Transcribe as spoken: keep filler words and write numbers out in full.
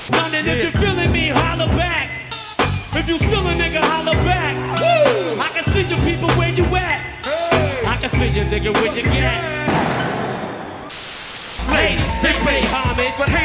London, if you're feeling me, holler back. If you still a nigga, holler back. Woo! I can see you people where you at. Hey. I can feel you nigga where you at. Ladies, they pay homage.